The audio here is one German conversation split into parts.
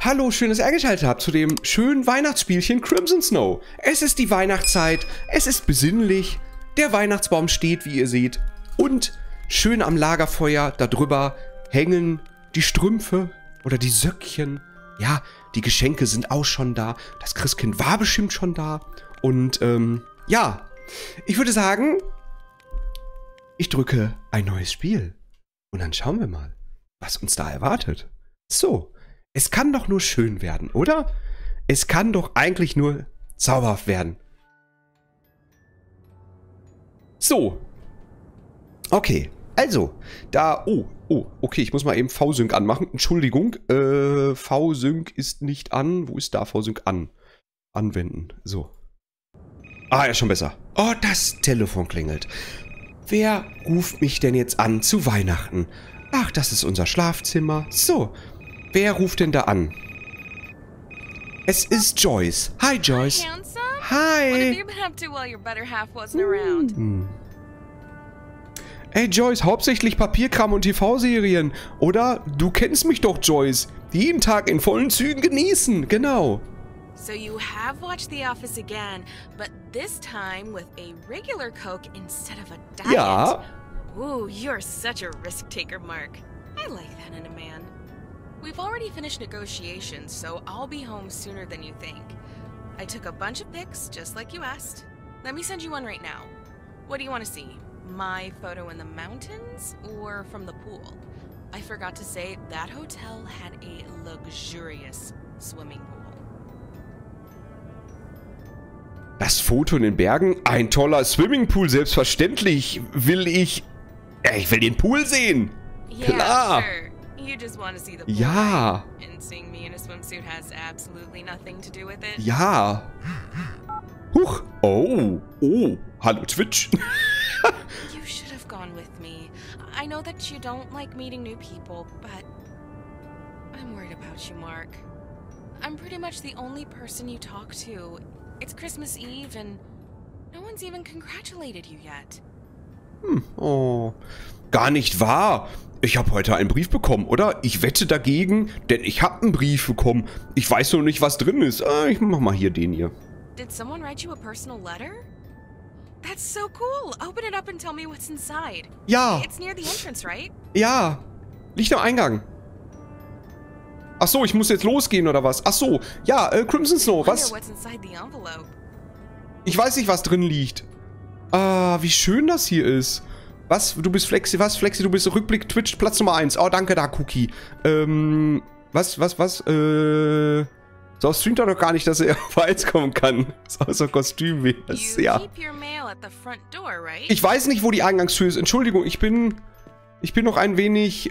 Hallo, schön, dass ihr eingeschaltet habt zu dem schönen Weihnachtsspielchen Crimson Snow. Es ist die Weihnachtszeit, es ist besinnlich, der Weihnachtsbaum steht, wie ihr seht, und schön am Lagerfeuer darüber hängen die Strümpfe oder die Söckchen. Ja, die Geschenke sind auch schon da, das Christkind war bestimmt schon da und ja, ich würde sagen, ich drücke ein neues Spiel und dann schauen wir mal, was uns da erwartet. So. Es kann doch nur schön werden, oder? Es kann doch eigentlich nur zauberhaft werden. So. Okay. Also, da... okay, ich muss mal eben V-Sync anmachen. Entschuldigung. V-Sync ist nicht an. Wo ist da V-Sync an? Anwenden. So. Ah, ja, schon besser. Oh, das Telefon klingelt. Wer ruft mich denn jetzt an zu Weihnachten? Ach, das ist unser Schlafzimmer. So. Wer ruft denn da an? Es ist Joyce. Hi, Joyce. Hi. Hey, Joyce, hauptsächlich Papierkram und TV-Serien. Oder? Du kennst mich doch, Joyce. Jeden Tag in vollen Zügen genießen. Genau. So you have watched The Office again, but this time with a regular Coke instead of a diet. Ja. Ooh, you're such a risk-taker, Mark. I like that in a man. We've already finished negotiations, so I'll be home sooner than you think. I took a bunch of pics, just like you asked. Let me send you one right now. What do you want to see? My photo in the mountains or from the pool? I forgot to say, that hotel had a luxurious swimming pool. Das Foto in den Bergen? Ein toller Swimmingpool, selbstverständlich. Ich will den Pool sehen. Klar. Sure. You just want to see the pool, Ja. right? And seeing me in a swimsuit has absolutely nothing to do with it. Ja. Huch. Oh. Oh. Hallo Twitch. You should have gone with me. I know that you don't like meeting new people, but I'm worried about you, Mark. I'm pretty much the only person you talk to. It's Christmas Eve and no one's even congratulated you yet. Oh. Gar nicht wahr. Ich habe heute einen Brief bekommen, oder? Ich wette dagegen, denn ich habe einen Brief bekommen. Ich weiß nur nicht, was drin ist. Ich mach mal hier den hier. Did someone write you a personal letter? That's so cool. Open it up and tell me what's inside. Ja. It's near the entrance, right? Ja. Liegt am Eingang. Ach so, ich muss jetzt losgehen, oder was? Ach so. Ja, Crimson Snow, was? What's inside the envelope? Ich weiß nicht, was drin liegt. Ah, wie schön das hier ist. Was? Du bist Flexi, was? Flexi, du bist Rückblick Twitch, Platz Nummer 1. Oh, danke da, Cookie. Was? So streamt er doch gar nicht, dass er auf 1 kommen kann. So außer Kostüm wie das, ja. Ich weiß nicht, wo die Eingangstür ist. Entschuldigung, ich bin noch ein wenig,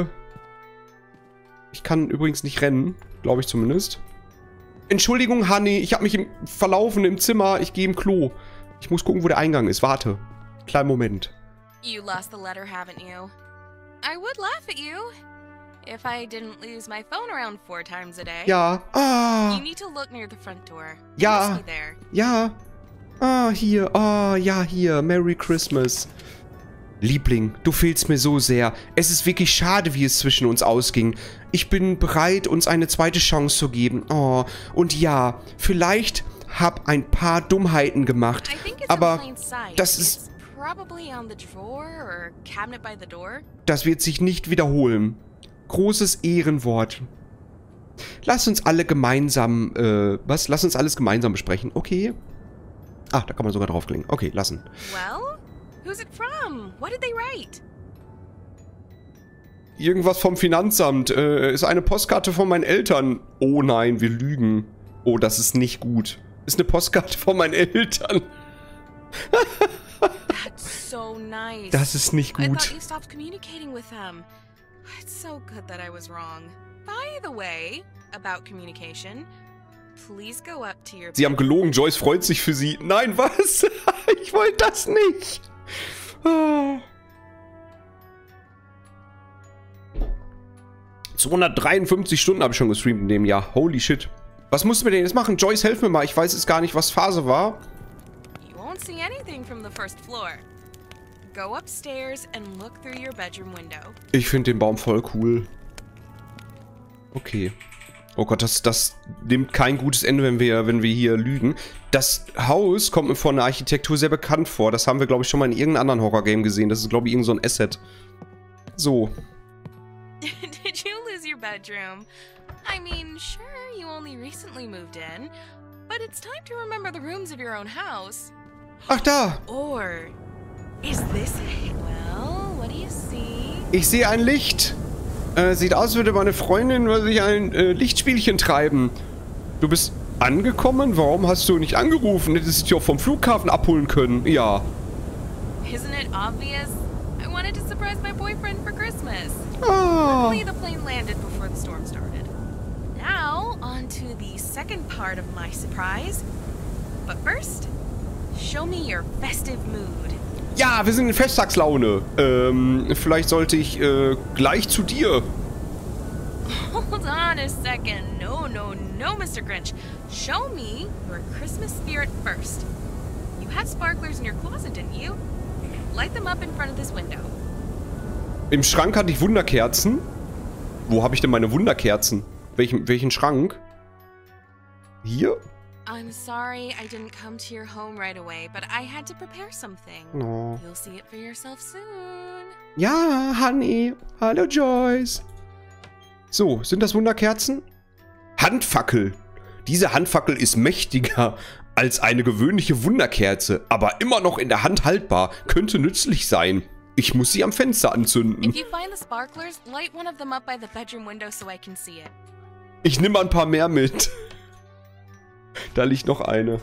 ich kann übrigens nicht rennen, glaube ich zumindest. Entschuldigung, Honey, ich habe mich verlaufen im Zimmer. Ich gehe im Klo. Ich muss gucken, wo der Eingang ist. Warte. Kleinen Moment. You lost the letter, haven't you? I would laugh at you if I didn't lose my phone around 4 times a day. Ja. Ah. You need to look near the front door. Ja. Be there. Ja. Ah, hier. Ah, ja, hier. Merry Christmas. Liebling, du fehlst mir so sehr. Es ist wirklich schade, wie es zwischen uns ausging. Ich bin bereit, uns eine zweite Chance zu geben. Oh, und ja, vielleicht hab ein paar Dummheiten gemacht, aber das ist... Das wird sich nicht wiederholen. Großes Ehrenwort. Lass uns alle gemeinsam, Lass uns alles gemeinsam besprechen, okay? Ah, da kann man sogar draufklicken. Okay, lassen. Well, who's it from? What did they write? Irgendwas vom Finanzamt. Ist eine Postkarte von meinen Eltern. Oh nein, wir lügen. Oh, das ist nicht gut. Ist eine Postkarte von meinen Eltern. That's so nice. Das ist nicht I gut. thought you stopped communicating with them. It's so good that I was wrong. By the way, about communication, please go up to your... Sie haben gelogen. Joyce freut sich für sie. Nein, was? Ich wollte das nicht. Ah. 253 Stunden habe ich schon gestreamt in dem Jahr. Holy shit. Was mussten wir denn jetzt machen? Joyce, helf mir mal. Ich weiß jetzt gar nicht, was Phase war. You won't see anything from the first floor. Go upstairs and look through your bedroom window. Ich finde den Baum voll cool. Okay. Oh Gott, das nimmt kein gutes Ende, wenn wir hier lügen. Das Haus kommt mir von der Architektur sehr bekannt vor. Das haben wir, glaube ich, schon mal in irgendeinem anderen Horror-Game gesehen. Das ist, glaube ich, irgend so ein Asset. So. Did you lose your bedroom? I mean, sure, you only recently moved in, but it's time to remember the rooms of your own house. Ach, da! Or is this a... Well, what do you see? Ich sehe ein Licht. Sieht aus, als würde meine Freundin sich ein Lichtspielchen treiben. Du bist angekommen? Warum hast du nicht angerufen? Hättest du dich auch vom Flughafen abholen können. Ja. Isn't it obvious? I wanted to surprise my boyfriend for Christmas. Ah. Luckily, the plane landed before the storm started. Now, on to the second part of my surprise. But first, show me your festive mood. Ja, wir sind in Festtagslaune. Vielleicht sollte ich gleich zu dir. Hold on a second. No, Mr. Grinch. Show me your Christmas spirit first. You had sparklers in your closet, didn't you? Light them up in front of this window. Im Schrank hatte ich Wunderkerzen. Wo habe ich denn meine Wunderkerzen? Welchen Schrank? Hier? I'm sorry I didn't come to your home right away, but I had to prepare something. Oh. You'll see it for yourself soon. Ja, Honey. Hallo, Joyce. So, sind das Wunderkerzen? Handfackel. Diese Handfackel ist mächtiger als eine gewöhnliche Wunderkerze, aber immer noch in der Hand haltbar. Könnte nützlich sein. Ich muss sie am Fenster anzünden. If you find the sparklers, light one of them up by the bedroom window so I can see it. Ich nehme ein paar mehr mit. Da liegt noch eine.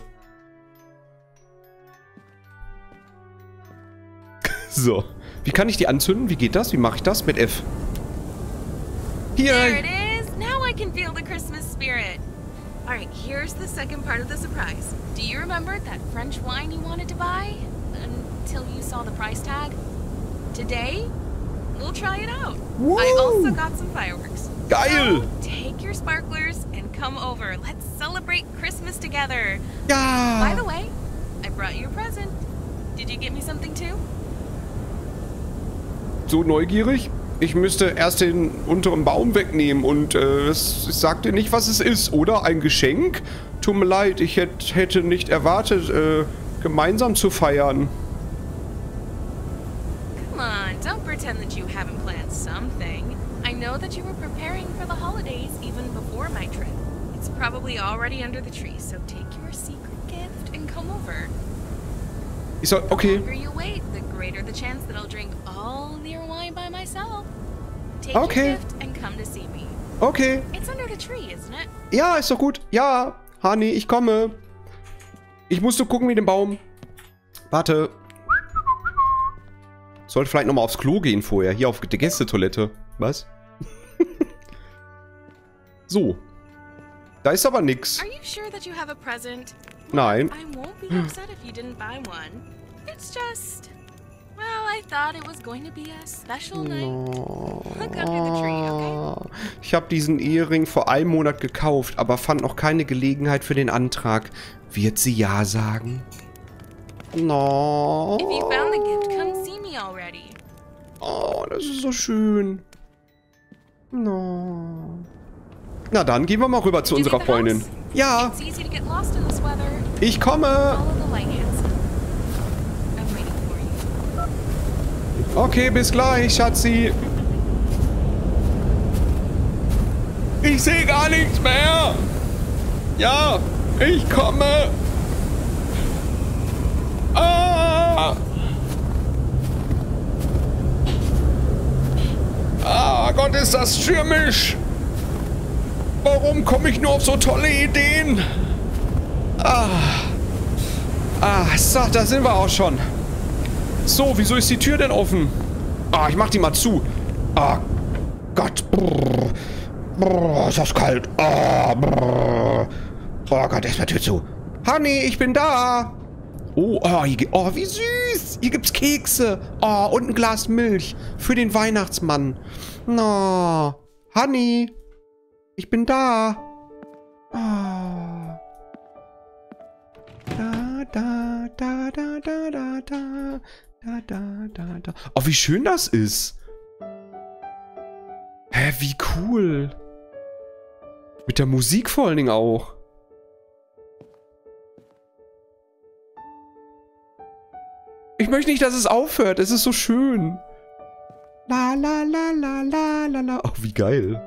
So. Wie kann ich die anzünden? Wie geht das? Wie mache ich das? Mit F. Hier. There it is! Now I can feel the Christmas spirit. Alright, here's the second part of the surprise. Do you remember that French wine you wanted to buy? Until you saw the price tag? Today, we'll try it out. Woo! I also got some fireworks. Geil! So, take your sparklers and come over. Let's celebrate Christmas together. Ja! By the way, I brought you a present. Did you get me something too? So neugierig? Ich müsste erst den unteren Baum wegnehmen und ich sag dir nicht, was es ist, oder? Ein Geschenk? Tut mir leid, ich hätte nicht erwartet, gemeinsam zu feiern. Come on, don't pretend that you haven't planned something. I know that you were preparing for the holidays even before my trip. It's probably already under the tree, so take your secret gift and come over. Ich soll, okay. The longer you wait, the greater the chance that I'll drink all your wine by myself. Take Okay. your gift and come to see me. Okay. It's under the tree, isn't it? Ja, ist doch gut. Ja, Honey, ich komme. Ich musste gucken wie den Baum. Warte. Sollte vielleicht nochmal aufs Klo gehen vorher. Hier auf der Gästetoilette. Was? So. Da ist aber nix. Are you sure that you have a present? Nein. I won't be upset if you didn't buy one. It's just... Well, I thought it was going to be a special night. Look under the tree, okay? Ich habe diesen Ehering vor einem Monat gekauft, aber fand noch keine Gelegenheit für den Antrag. Wird sie ja sagen? No. If you found the gift, come see me already. Oh, das ist so schön. No. Na dann, gehen wir mal rüber zu Did you unserer leave the Freundin. house? Ja, It's easy to get lost in this weather. ich komme. Follow the light, Hanson. I'm waiting for you. Okay, bis gleich, Schatzi. Ich sehe gar nichts mehr. Ja, ich komme. Ah. Ah, Gott, ist das stürmisch. Warum komme ich nur auf so tolle Ideen? So, da sind wir auch schon. So, wieso ist die Tür denn offen? Ich mach die mal zu. Gott. Ist das kalt. Oh Gott, erstmal Tür zu. Honey, ich bin da. Wie süß. Hier gibt's Kekse. Und ein Glas Milch. Für den Weihnachtsmann. No. Honey. Ich bin da. Oh, wie schön das ist. Hä, wie cool. Mit der Musik vor allen Dingen auch. Ich möchte nicht, dass es aufhört. Es ist so schön. La la la la la la la. Oh, wie geil.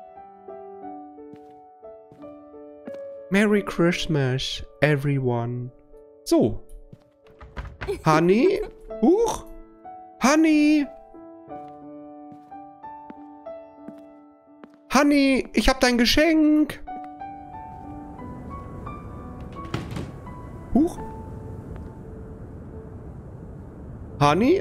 Merry Christmas, everyone. So. Honey? Huch. Honey. Honey, ich hab dein Geschenk. Huch. Honey?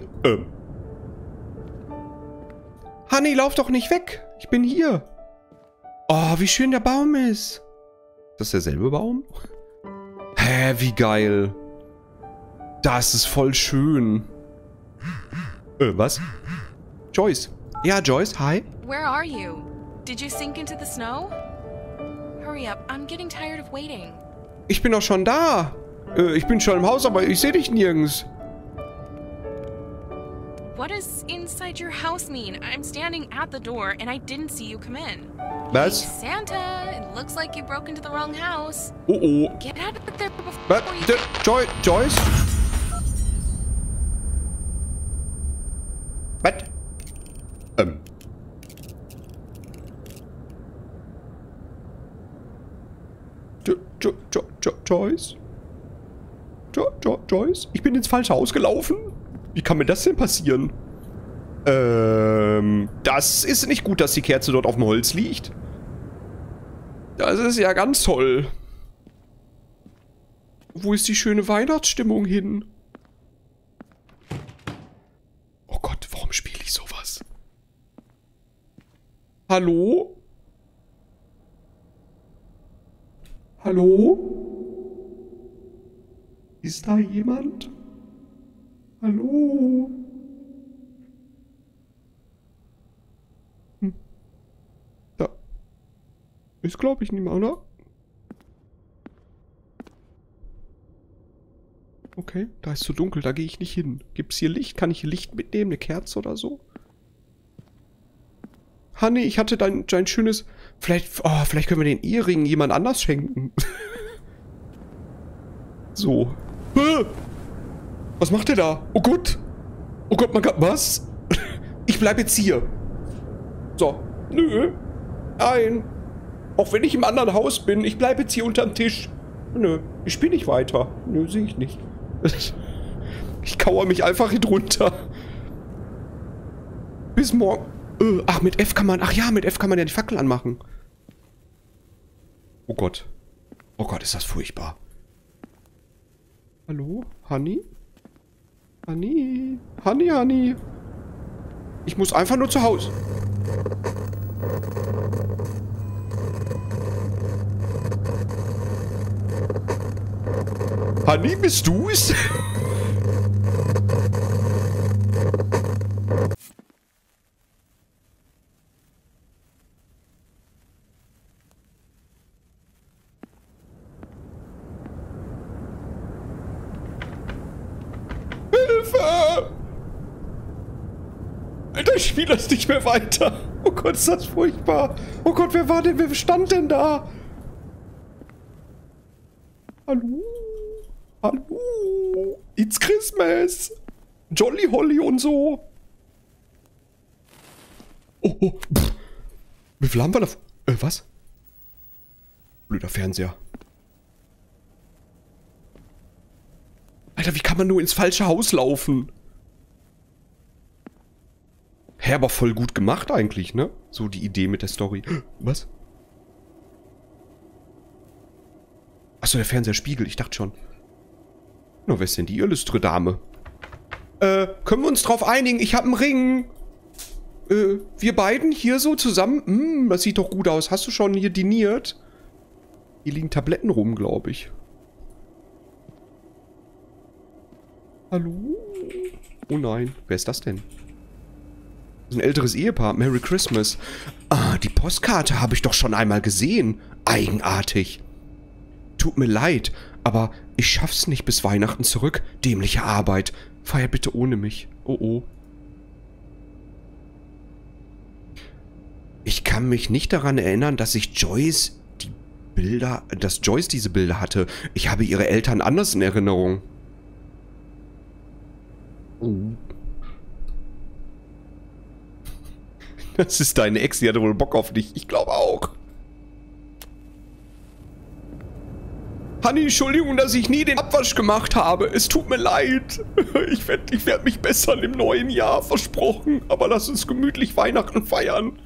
Honey, lauf doch nicht weg. Ich bin hier. Oh, wie schön der Baum ist. Ist das derselbe Baum? Hä, wie geil. Das ist voll schön. Was? Joyce. Ja, Joyce, hi. Where are you? Did you sink into the snow? Hurry up, I'm getting tired of waiting. Ich bin doch schon da. Ich bin schon im Haus, aber ich sehe dich nirgends. What does inside your house mean? I'm standing at the door and I didn't see you come in. Was? Hey, Santa, it looks like you broke into the wrong house. Oh oh. Get out of there before Was? you... Joyce? Was? Joyce? Joyce? Ich bin ins falsche Haus gelaufen? Wie kann mir das denn passieren? Das ist nicht gut, dass die Kerze dort auf dem Holz liegt. Das ist ja ganz toll. Wo ist die schöne Weihnachtsstimmung hin? Oh Gott, warum spiele ich sowas? Hallo? Hallo? Ist da jemand? Hallo? Da ist, glaube ich, niemand, oder? Okay, da ist so dunkel, da gehe ich nicht hin. Gibt es hier Licht? Kann ich hier Licht mitnehmen? Eine Kerze oder so? Honey, ich hatte dein schönes... Vielleicht können wir den Ehering jemand anders schenken. So. Was macht der da? Oh Gott. Oh Gott, was? Ich bleib jetzt hier. So. Nö. Nein. Auch wenn ich im anderen Haus bin, ich bleibe jetzt hier unterm Tisch. Nö, ich spiele nicht weiter. Nö, sehe ich nicht. Ich kauere mich einfach hier drunter. Bis morgen. Ach, mit F kann man... Ach ja, mit F kann man ja die Fackel anmachen. Oh Gott. Oh Gott, ist das furchtbar. Hallo? Honey? Honey? Honey? Ich muss einfach nur zu Hause. Honey, bist du's? Hilfe! Alter, ich spiele das nicht mehr weiter. Oh Gott, ist das furchtbar. Oh Gott, wer war denn? Wer stand denn da? Hallo? Hallo? It's Christmas. Jolly Holly und so. Oh. Wie viel haben wir da? Was? Blöder Fernseher. Alter, wie kann man nur ins falsche Haus laufen? Hä, aber voll gut gemacht eigentlich, ne? So die Idee mit der Story. Was? Achso, der Fernseher spiegelt, ich dachte schon. Na, wer ist denn die illustre Dame? Können wir uns drauf einigen? Ich hab einen Ring. Wir beiden hier so zusammen? Das sieht doch gut aus. Hast du schon hier diniert? Hier liegen Tabletten rum, glaube ich. Hallo? Oh nein, wer ist das denn? Das ist ein älteres Ehepaar. Merry Christmas. Ah, die Postkarte habe ich doch schon einmal gesehen. Eigenartig. Tut mir leid, aber ich schaff's nicht bis Weihnachten zurück. Dämliche Arbeit. Feier bitte ohne mich. Oh oh. Ich kann mich nicht daran erinnern, dass ich Joyce Bilder, dass Joyce diese Bilder hatte. Ich habe ihre Eltern anders in Erinnerung. Das ist deine Ex, die hatte wohl Bock auf dich. Ich glaube auch. Honey, Entschuldigung, dass ich nie den Abwasch gemacht habe. Es tut mir leid. Ich werd mich bessern im neuen Jahr, versprochen. Aber lass uns gemütlich Weihnachten feiern.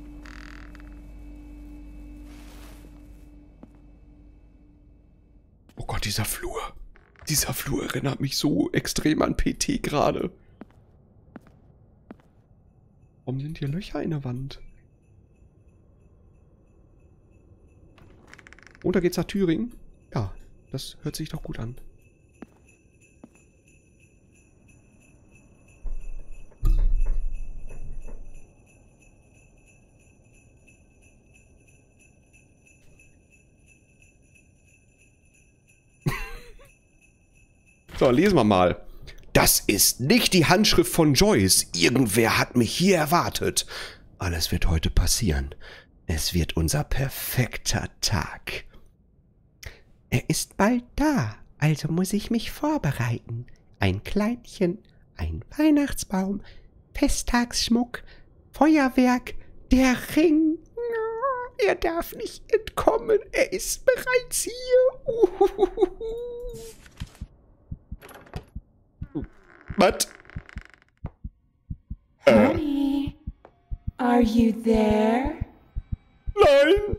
Oh Gott, dieser Flur. Dieser Flur erinnert mich so extrem an PT gerade. Warum sind hier Löcher in der Wand? Und da geht's nach Thüringen. Ja, das hört sich doch gut an. So, lesen wir mal. Das ist nicht die Handschrift von Joyce. Irgendwer hat mich hier erwartet. Alles wird heute passieren. Es wird unser perfekter Tag. Er ist bald da, also muss ich mich vorbereiten. Ein Kleidchen, ein Weihnachtsbaum, Festtagsschmuck, Feuerwerk, der Ring. Er darf nicht entkommen, er ist bereits hier. Was? Honey, are you there? Nein.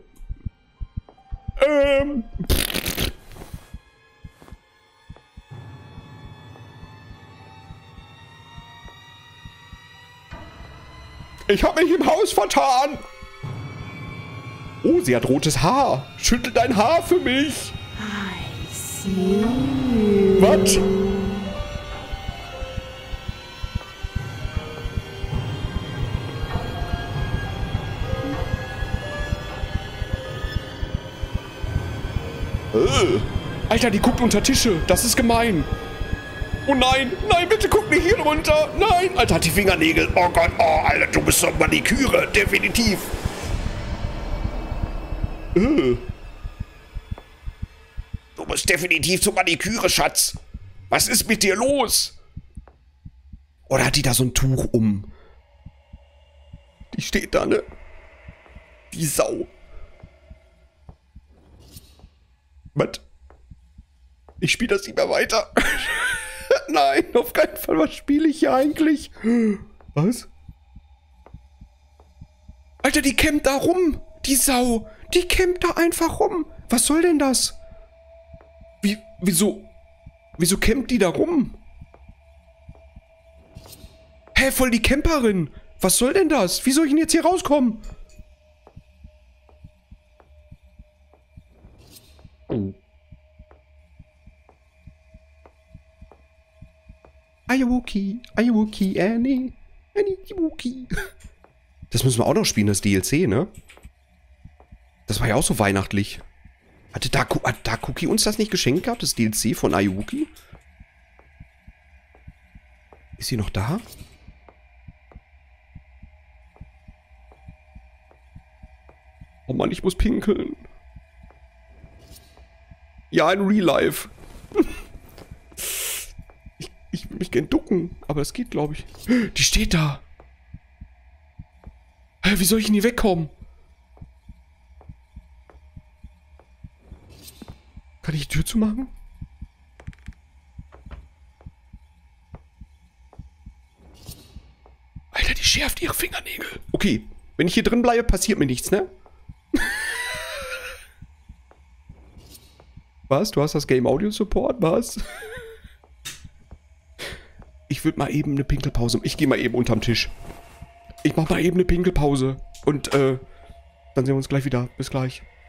Ich habe mich im Haus vertan. Oh, sie hat rotes Haar. Schüttel dein Haar für mich. I see you. Was? Alter, die guckt unter Tische. Das ist gemein. Oh nein, nein, bitte guck nicht hier runter. Nein, Alter, hat die Fingernägel. Oh Gott, oh, Alter, du bist doch Maniküre. Definitiv. Du bist definitiv zur Maniküre, Schatz. Was ist mit dir los? Oder hat die da so ein Tuch um? Die steht da, ne? Die Sau. Was? Ich spiele das nicht mehr weiter. Nein, auf keinen Fall. Was spiele ich hier eigentlich? Was? Alter, die campt da rum. Die Sau. Die campt da einfach rum. Was soll denn das? Wieso campt die da rum? Hä, voll die Camperin. Was soll denn das? Wie soll ich denn jetzt hier rauskommen? Oh. Ayawuki, Annie Wookie. Das müssen wir auch noch spielen, das DLC, ne? Das war ja auch so weihnachtlich. Hat Cookie uns das nicht geschenkt gehabt, das DLC von Ayawuki? Ist sie noch da? Oh Mann, ich muss pinkeln. Ja, in Real Life. Ich will mich gern ducken, aber es geht, glaube ich. Die steht da. Hä, wie soll ich denn hier wegkommen? Kann ich die Tür zumachen? Alter, die schärft ihre Fingernägel. Okay, wenn ich hier drin bleibe, passiert mir nichts, ne? Was? Du hast das Game Audio Support? Was? Ich würde mal eben eine Pinkelpause. Ich gehe mal eben unterm Tisch. Ich mach mal eben eine Pinkelpause. Und, dann sehen wir uns gleich wieder. Bis gleich.